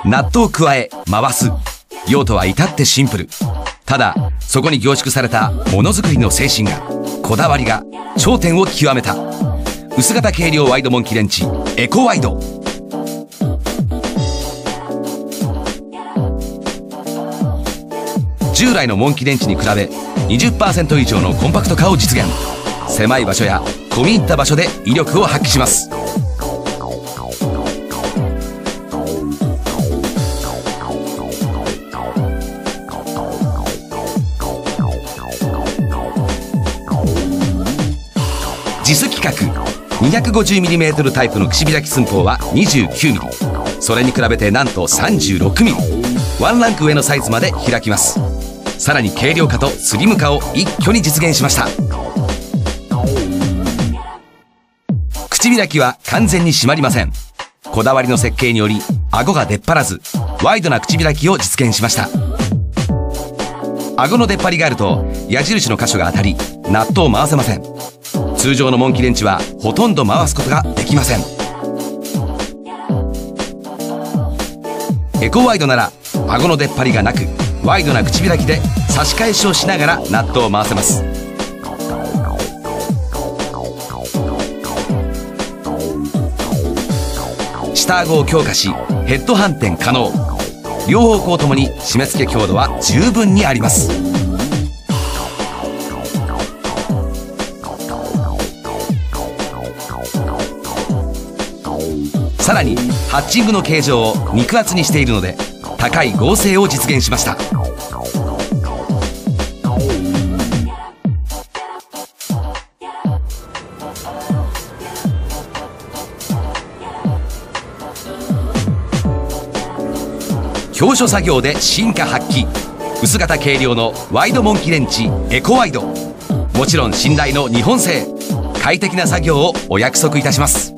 ナットを加え回す。用途は至ってシンプル。ただそこに凝縮されたものづくりの精神が、こだわりが頂点を極めた薄型軽量ワイドモンキ電池エコワイド。従来のモンキ電池に比べ 20% 以上のコンパクト化を実現。狭い場所や込み入った場所で威力を発揮します。JIS規格 250mm タイプの口開き寸法は 29mm。 それに比べてなんと 36mm。 ワンランク上のサイズまで開きます。さらに軽量化とスリム化を一挙に実現しました。口開きは完全に閉まりません。こだわりの設計により顎が出っ張らず、ワイドな口開きを実現しました。顎の出っ張りがあると矢印の箇所が当たり、ナットを回せません。通常のモンキ電池はほとんど回すことができません。エコワイドなら顎の出っ張りがなく、ワイドな口開きで差し返しをしながらナットを回せます。下顎を強化しヘッド反転可能。両方向ともに締め付け強度は十分にあります。さらにハッチングの形状を肉厚にしているので高い剛性を実現しました。表書作業で進化発揮。薄型軽量のワイドモンキ電池エコワイド。もちろん信頼の日本製。快適な作業をお約束いたします。